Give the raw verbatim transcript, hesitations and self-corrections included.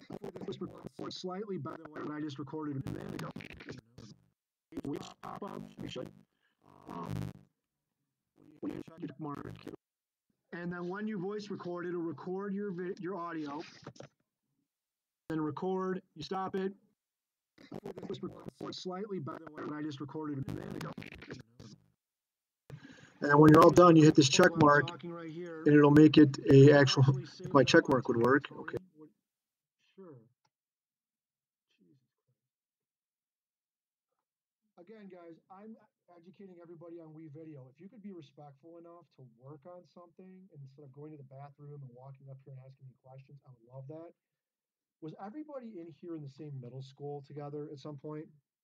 This record slightly better than what I just recorded a minute ago. We stop up, we should. Um, when you check mark, and then when you voice record, it'll record your your audio. Then record, you stop it. This record slightly better than what I just recorded a minute ago. And when you're all done, you hit this check mark, and it'll make it a actual, if my check mark would work. Okay. Sure. Again, guys, I'm educating everybody on WeVideo. If you could be respectful enough to work on something instead of going to the bathroom and walking up here and asking me questions, I would love that. Was everybody in here in the same middle school together at some point?